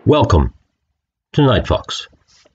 Welcome to Night Fox.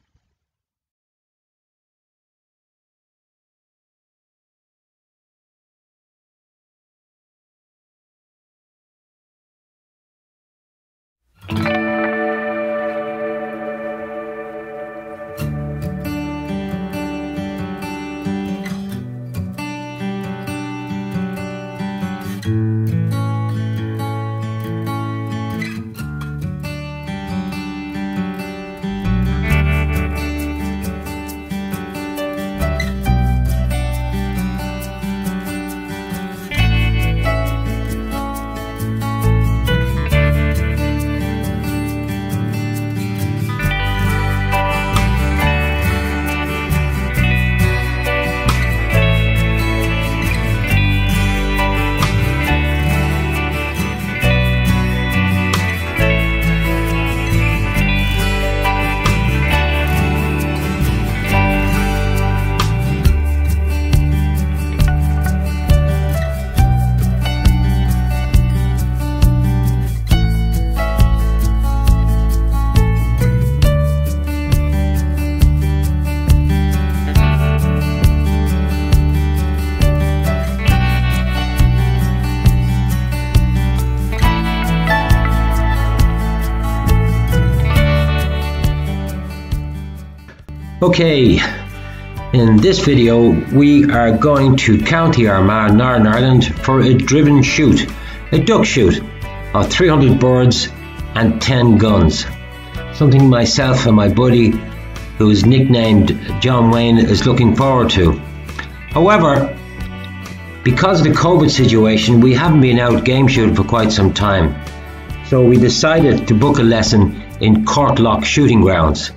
Okay, in this video we are going to County Armagh, Northern Ireland for a driven shoot, a duck shoot of 300 birds and 10 guns. Something myself and my buddy, who is nicknamed John Wayne, is looking forward to. However, because of the COVID situation, we haven't been out game shooting for quite some time. So we decided to book a lesson in Courtlough Shooting Grounds.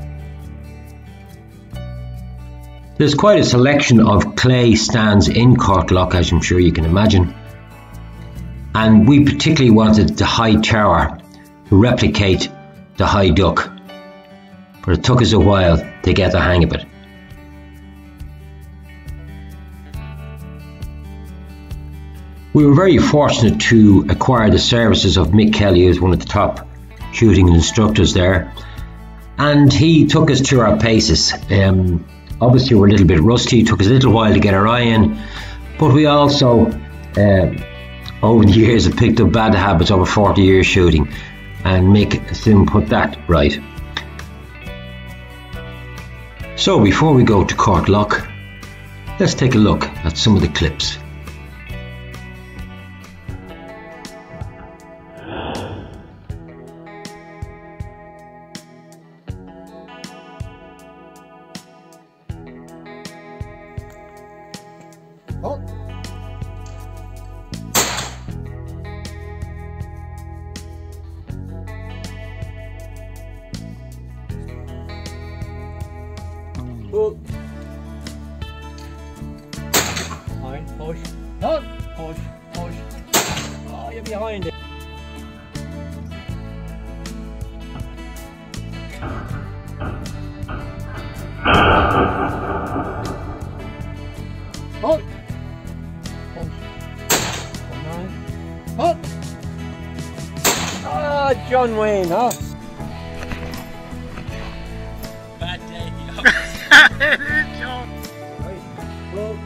There's quite a selection of clay stands in Courtlough, as I'm sure you can imagine. And we particularly wanted the high tower to replicate the high duck. But it took us a while to get the hang of it. We were very fortunate to acquire the services of Mick Kelly, who's one of the top shooting instructors there. And he took us through our paces. Obviously we're a little bit rusty, it took us a little while to get our eye in, but we also over the years have picked up bad habits over 40 years shooting, and Mick soon put that right. So before we go to Courtlough, let's take a look at some of the clips. Oh. Pull. Behind, push. No. Push, push. Oh, you're behind it. Oh. Oh! Ah, John Wayne, huh? Bad day, yo. John. Right, well.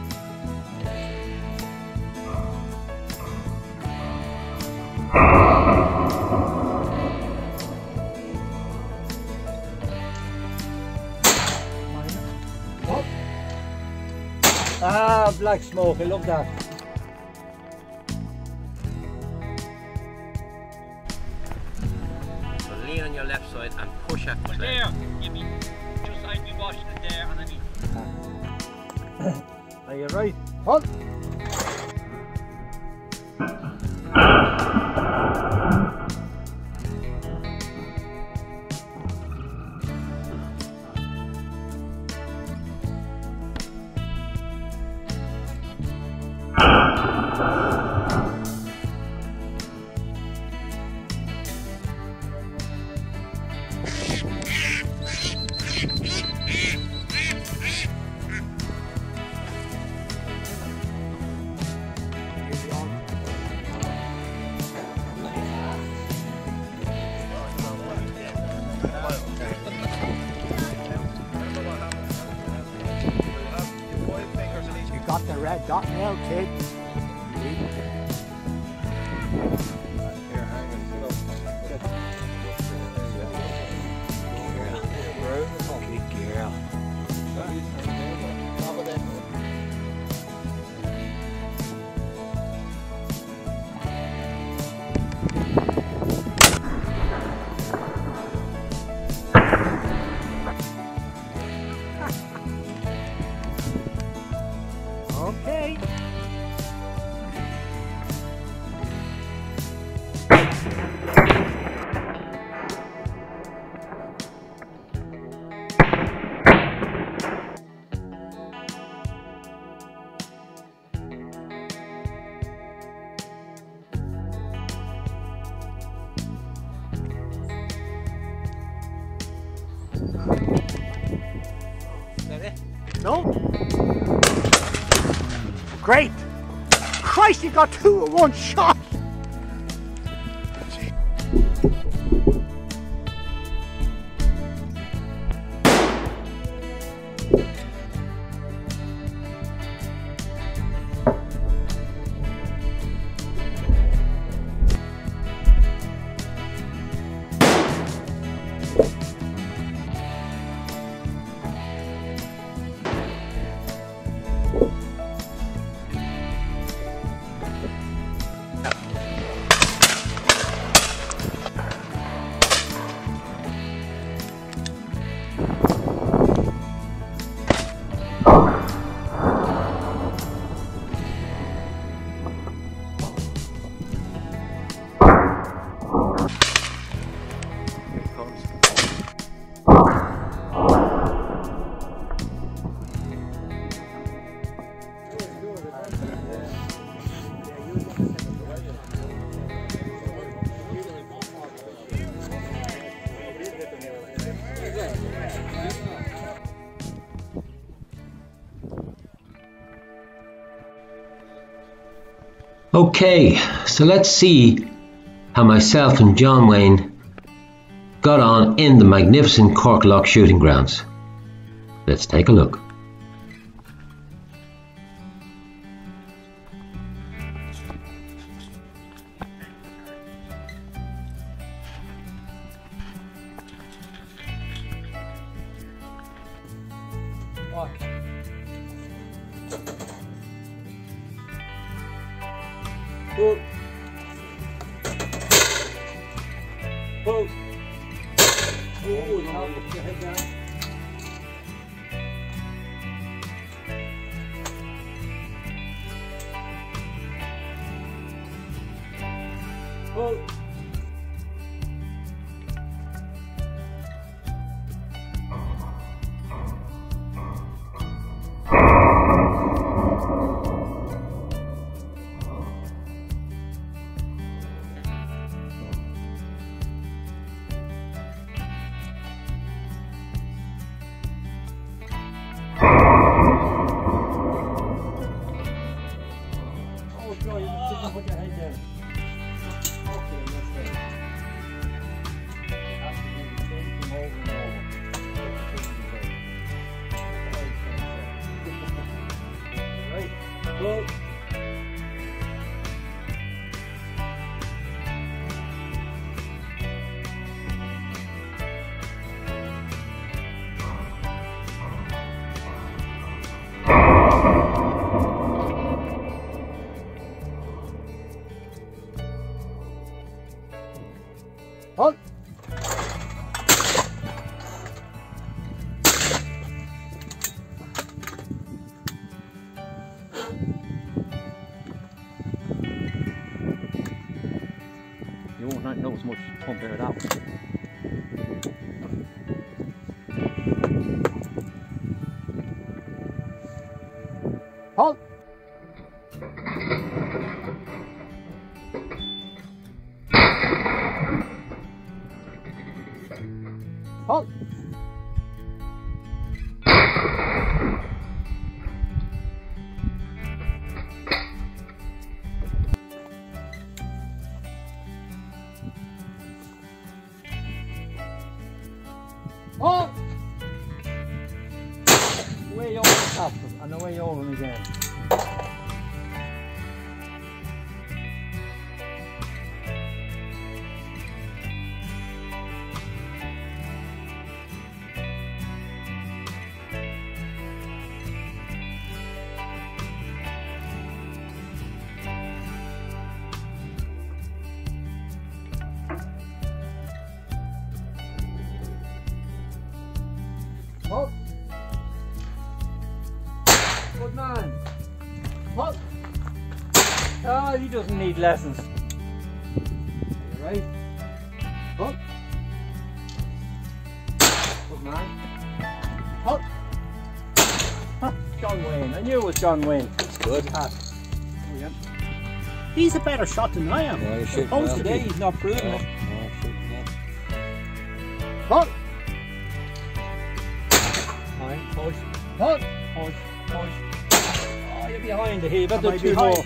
Oh. Ah, black smoke, I love that. Lean on your left side and push at the there. You mean just I'd be washing it there underneath. Are you right? Hold. Stop now, kid. Good girl. Okay. No? Great! Christ, you got 2 in 1 shot! Okay, so let's see how myself and John Wayne got on in the magnificent Courtlough Shooting Grounds. Let's take a look. Pull. Pull. Oh, now put your head down. Pull. Put your head down. Okay, that's it. After you take them over and over. Right. Well. Halt! You won't not notice much compared to that one. Halt! Halt! Halt! Way over the top and the way over again. Up. Good man. Up. Oh, he doesn't need lessons. You right? Up. Good man. Up. John Wayne. I knew it was John Wayne. It's good. Oh, yeah. He's a better shot than I am. Yeah, you should. Supposed today he's not proving it. Oh, Up. Fine. Push. Push. Push. Push. Oh, you're behind the heave. Better two more.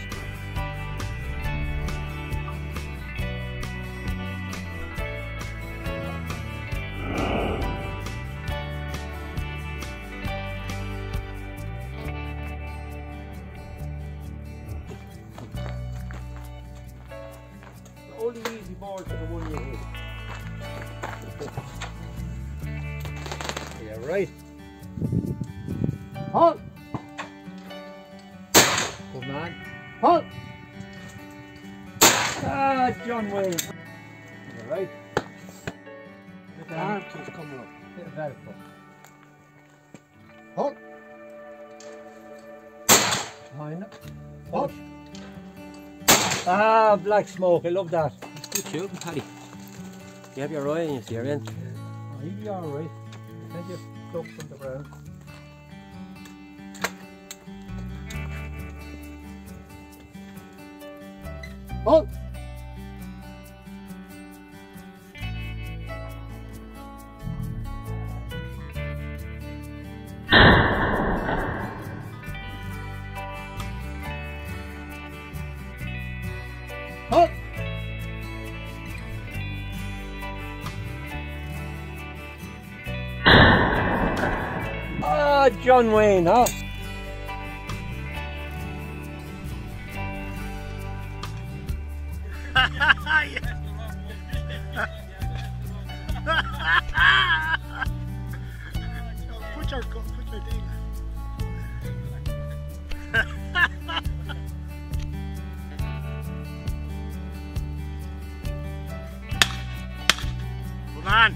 Only easy board for the one you hit. Yeah, right. Halt! Good man. Halt! Ah, John Wayne. Yeah, right. The arm keeps coming up. Bit of vertical. Halt! Behind it. Halt! Ah, black smoke, I love that. good shooting, Paddy. You have your eye on you, so you're in. You'll be alright. Then just duck from the ground. Oh! Oh! Ah, John Wayne, huh? Put your thing. Come on.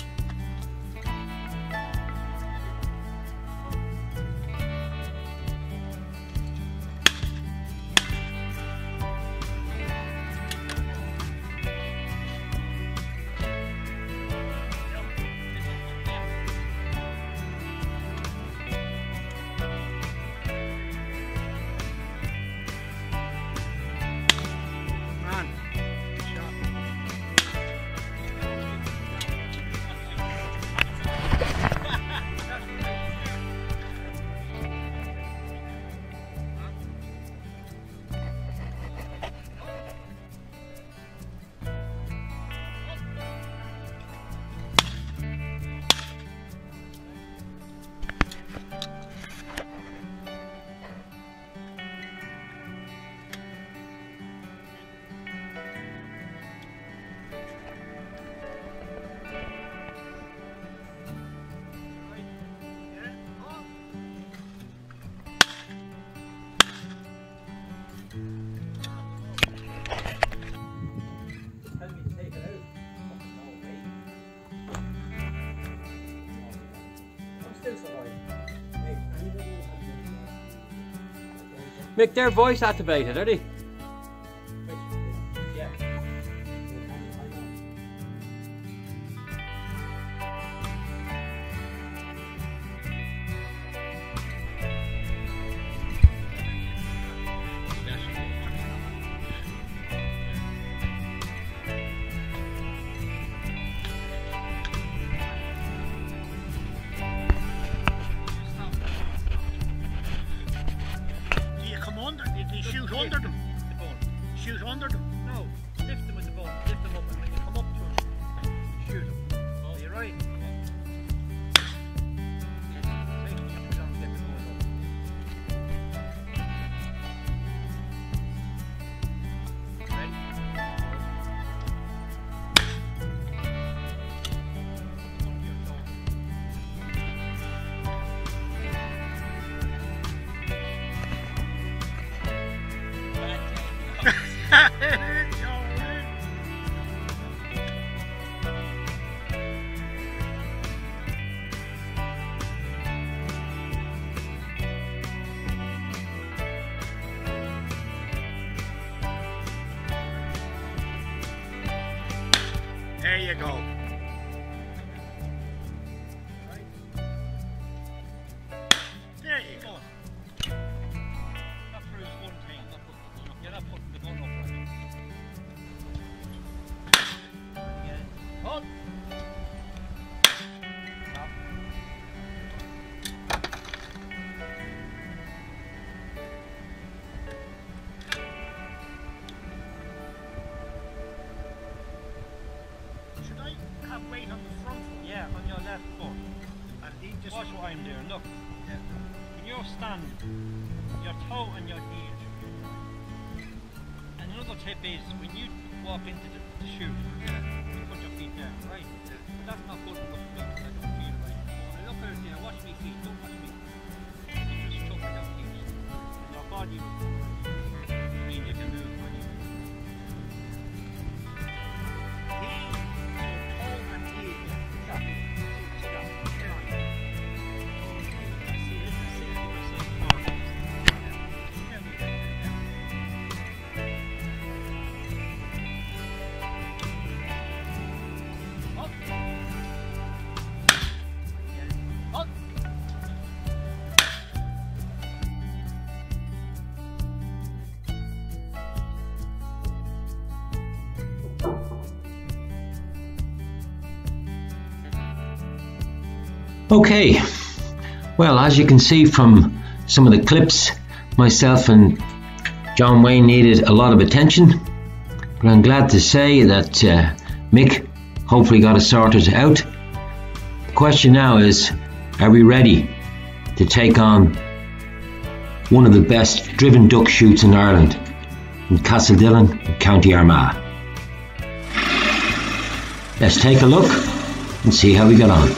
Mick, they're voice activated, are they? Yeah. Do you come under? Do you shoot under them? There you go. There you go. That proves one thing. You're not putting the gun up right. Yeah. Hold. Stop. Should I have weight on the front foot? Yeah, on your left foot. And he just... Watch what I'm doing. Look. Yeah. When you're standing, your toe and your heel. And another tip is when you walk into the shoot, you put your feet down, right? That's not good enough for me because I don't feel right. When I look at it, you know, watch me feet, don't watch me. You just chuck it down feet. And your body means you can move when you move. Okay, well, as you can see from some of the clips, myself and John Wayne needed a lot of attention, but I'm glad to say that Mick hopefully got us sorted out. The question now is, are we ready to take on one of the best driven duck shoots in Ireland, in Castledillon, in County Armagh? Let's take a look and see how we got on.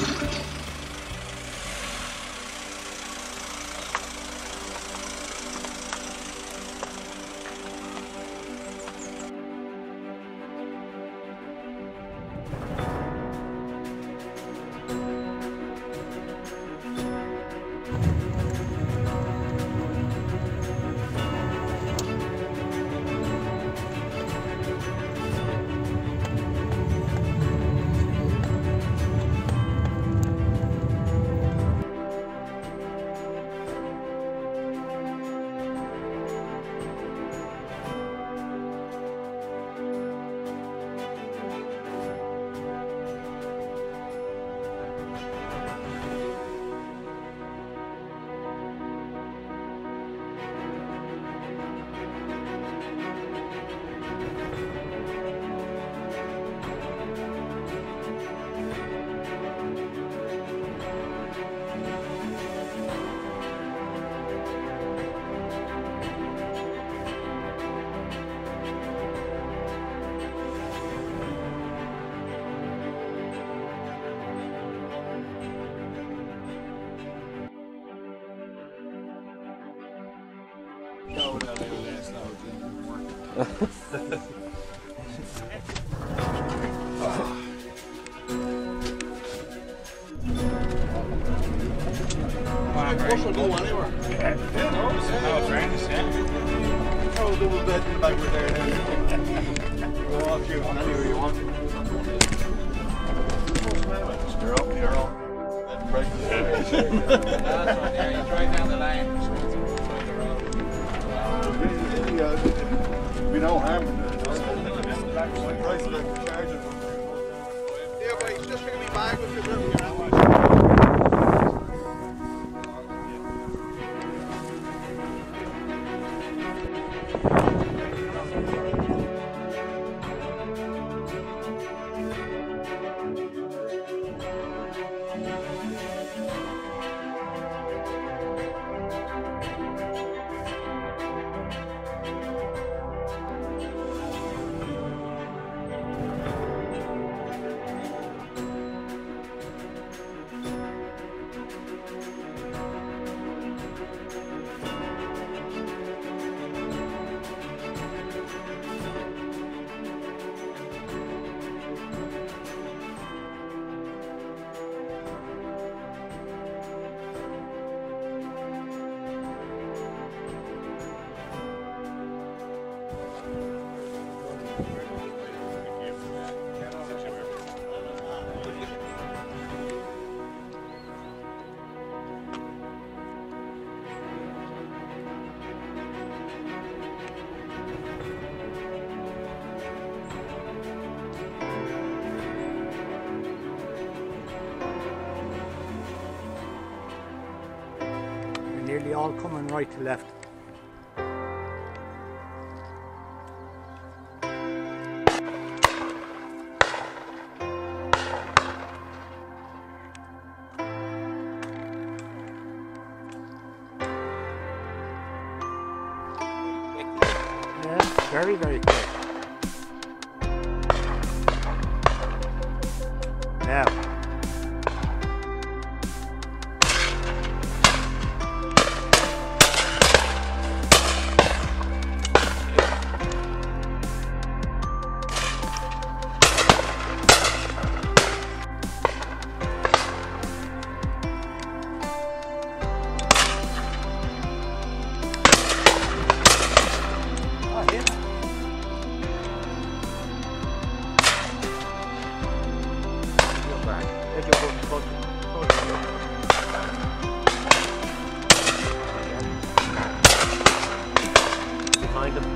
Will go anywhere. Yeah. Throw a double bed in the back there. Go off you anywhere you want. Just you're up, you're up. And break the there. You drive down the line. We don't harm it. Yeah, but he's just going to be mad with the nearly all coming right to left. Yeah, very, very quick. Now. Behind him.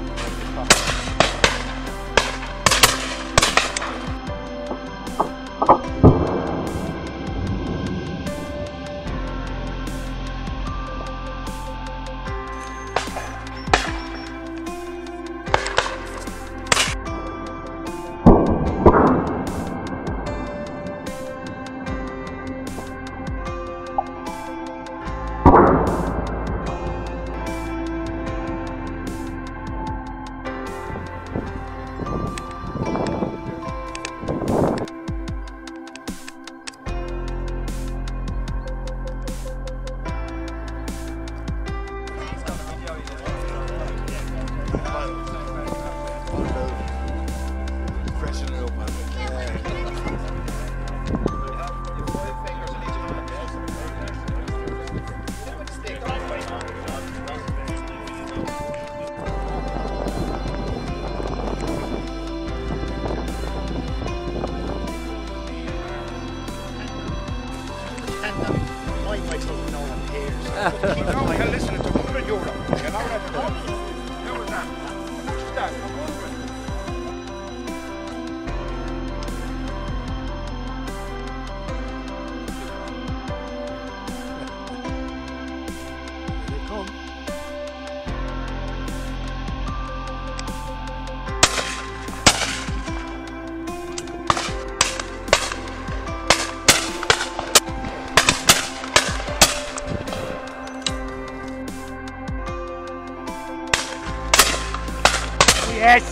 You're listening to 100 euro. You know that? How was that? What's that? Here they come. Yes!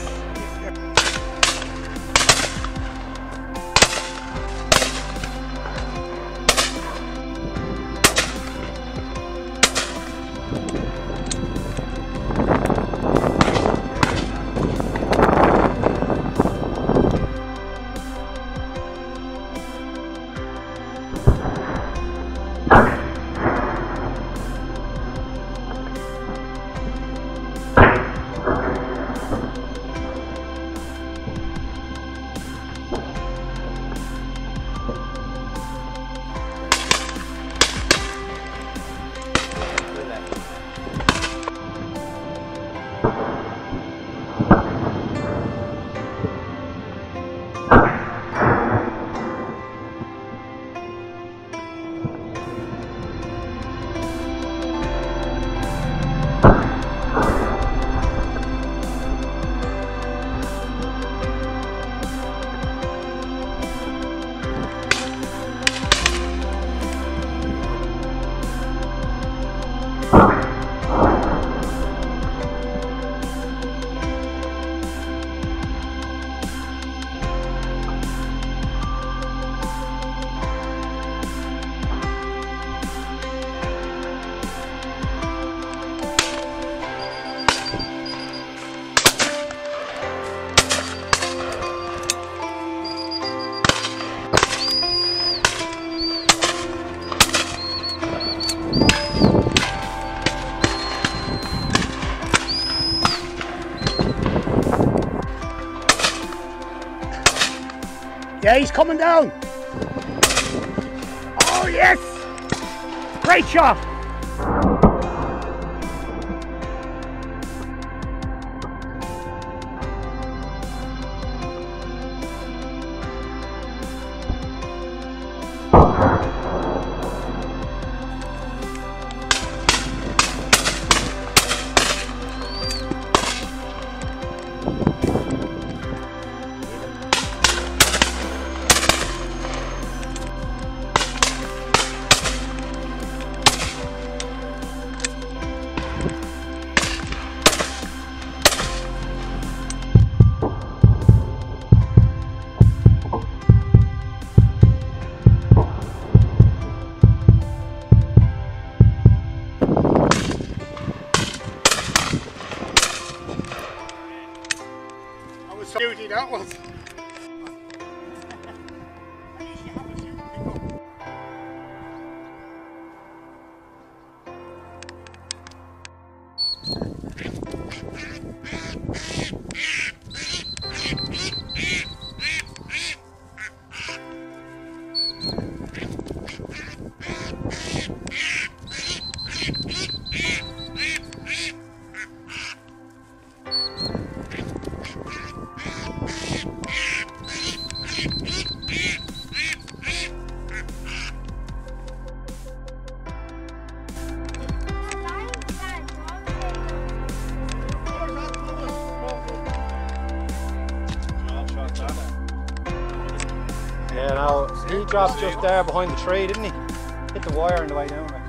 Yeah, he's coming down. Oh, yes! Great shot. Yeah, no, he dropped just there behind the tree, didn't he? Hit the wire on the way down.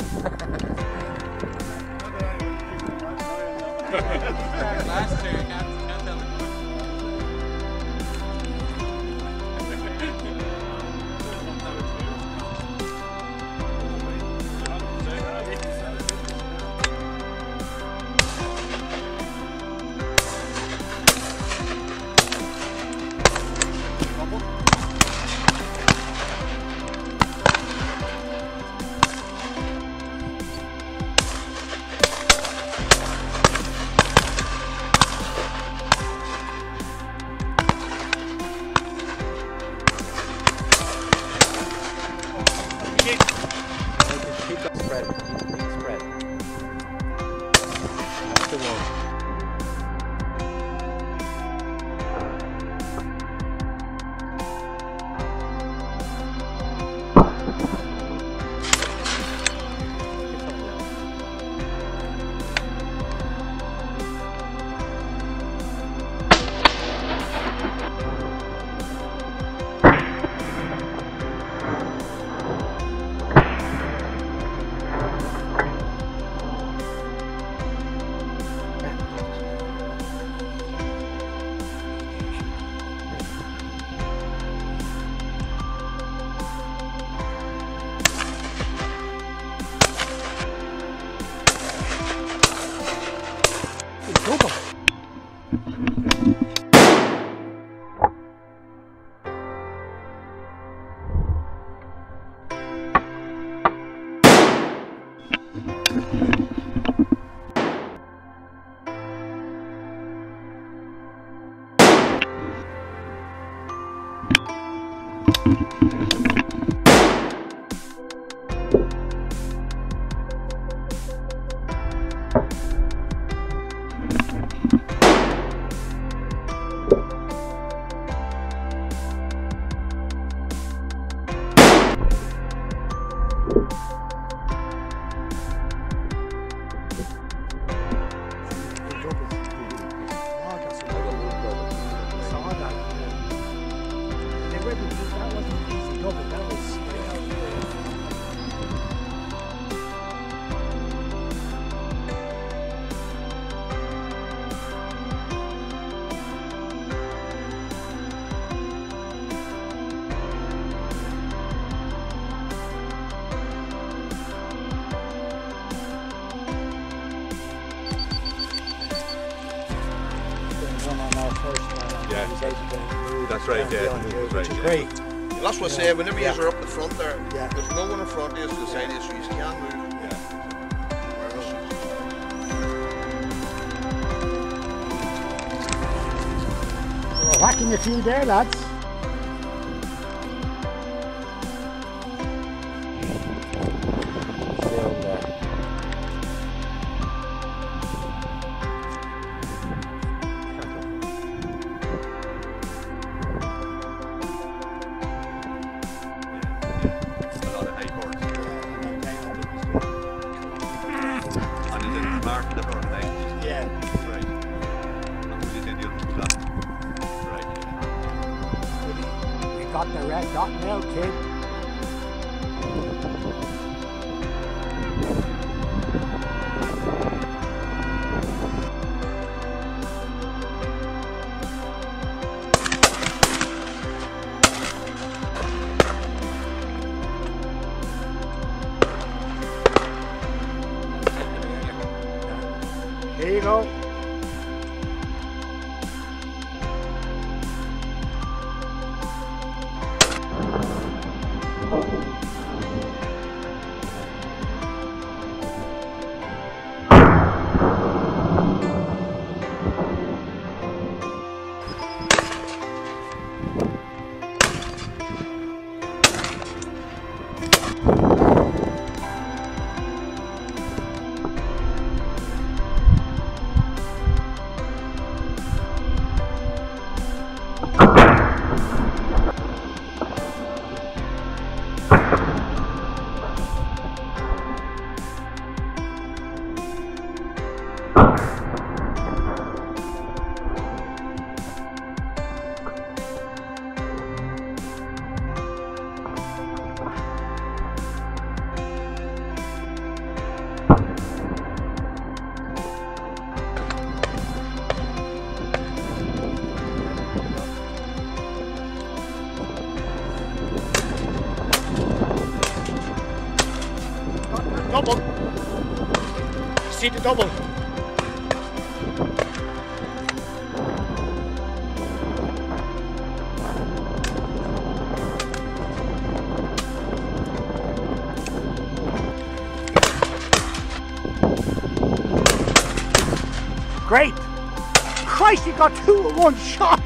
Last two, can't tell That's right, yeah. Which is great. That's what I say, whenever you are up the front there, there's no one in front of you to the side of you, so you can move. We're whacking a few there, lads. Got the red dot now, kid. Here you go. double. See the double. Great! Christ, you got 2 in 1 shot!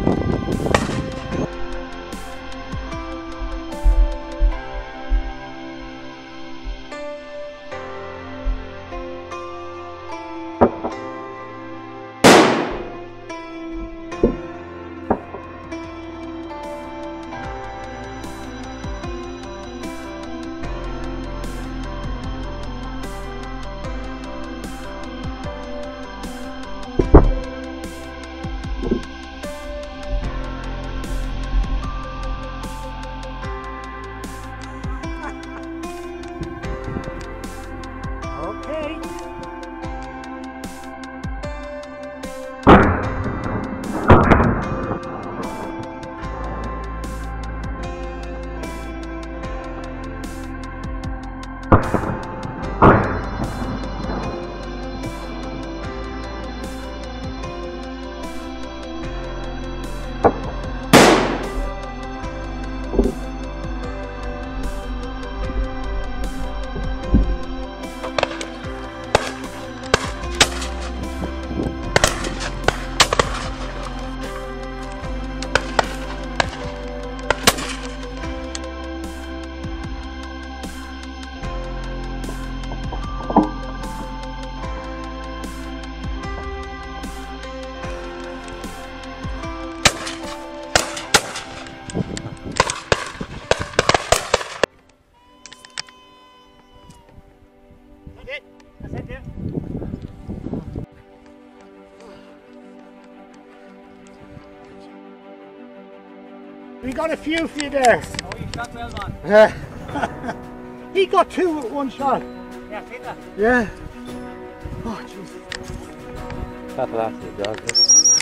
We got a few for you there. Oh, you shot well, man. He got 2 with 1 shot. Yeah, see that? Yeah. Oh, jeez. That lasted, does it?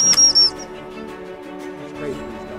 That's great.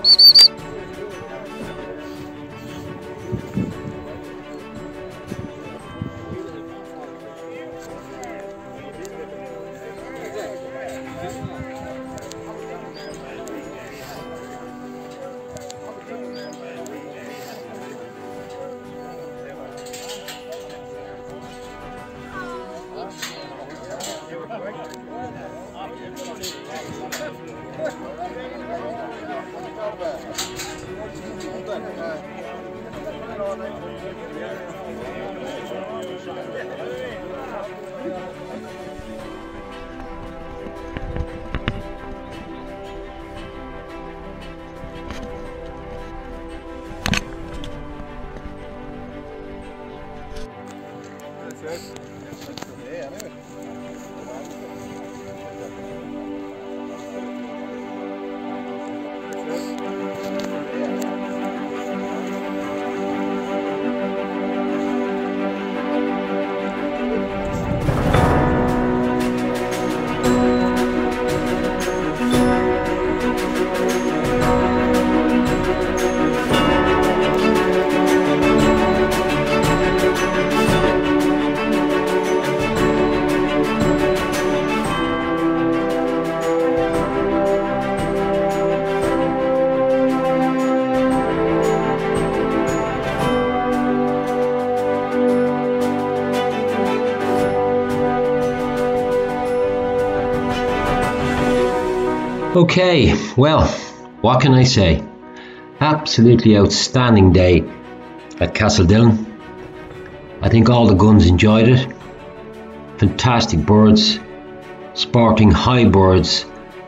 Okay, well, what can I say? Absolutely outstanding day at Castledillon. I think all the guns enjoyed it. Fantastic birds, sporting high birds,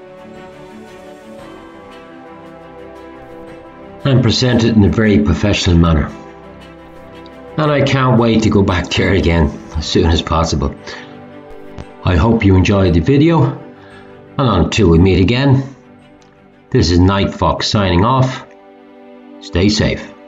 and presented in a very professional manner. And I can't wait to go back there again as soon as possible. I hope you enjoyed the video, and until we meet again, this is Night Fox signing off. Stay safe.